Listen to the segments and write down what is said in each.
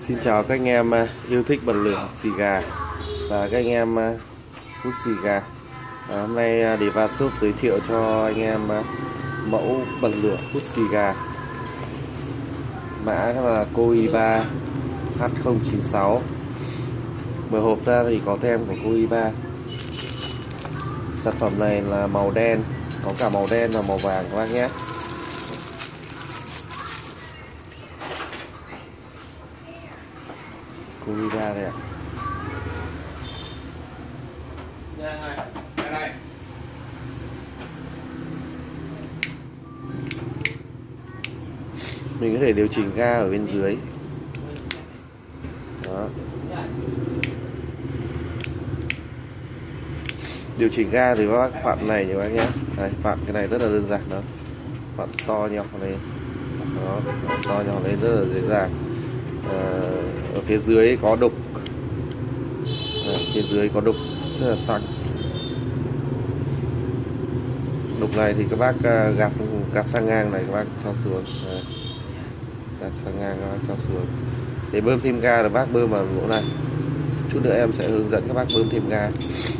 Xin chào các anh em yêu thích bật lửa xì gà và các anh em hút xì gà. Hôm nay Deva Shop giới thiệu cho anh em mẫu bật lửa hút xì gà. Mã là Coiba H096. Mở hộp ra thì có tem của Coiba. Sản phẩm này là màu đen, có cả màu đen và màu vàng các bác nhé. Coiba đây ạ. Mình có thể điều chỉnh ga ở bên dưới. Đó. Điều chỉnh ga thì các bác vặn này các bác nhé. Đây, vặn cái này rất là đơn giản đó. Vặn to nhỏ lên. Đó, to nhỏ lên rất là dễ dàng. Ở phía dưới có đục. Phía dưới có đục rất là sắc. Đục này thì các bác gạt sang ngang này các bác cho xuống. Đấy. Gạt sang ngang các bác cho xuống. Để bơm thêm ga thì bác bơm vào lỗ này. Chút nữa em sẽ hướng dẫn các bác bơm thêm ga.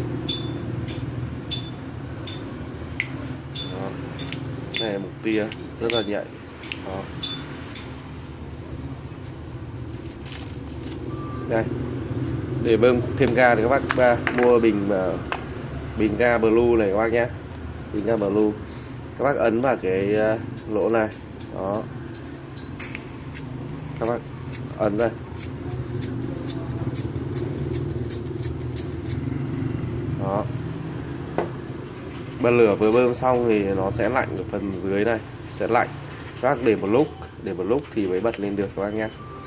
Đó. Này là một tia rất là nhạy. Đó. Đây. Để bơm thêm ga thì các bác mua bình ga Blue này các bác nhé. Bình ga Blue. Các bác ấn vào cái lỗ này. Đó. Các bác ấn đây. Đó. Bật lửa vừa bơm xong thì nó sẽ lạnh ở phần dưới này, sẽ lạnh. Các bác để một lúc thì mới bật lên được các bác nhé.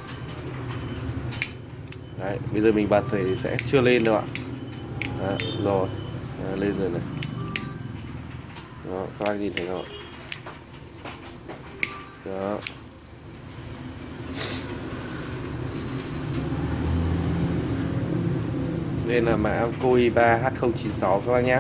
Đấy, bây giờ mình bật thì sẽ chưa lên đâu ạ. Đó, rồi. Đó, lên rồi này. Đó, các bác nhìn thấy không ạ? Đó. Đây là mã Coiba H096 các bác nhé.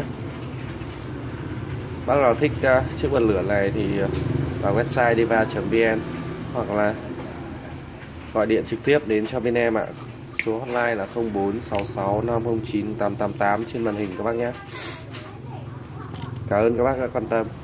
Bác nào thích chiếc bật lửa này thì vào website deva.vn hoặc là gọi điện trực tiếp đến cho bên em ạ. Số hotline là 0466 509 888 trên màn hình các bác nhé. Cảm ơn các bác đã quan tâm.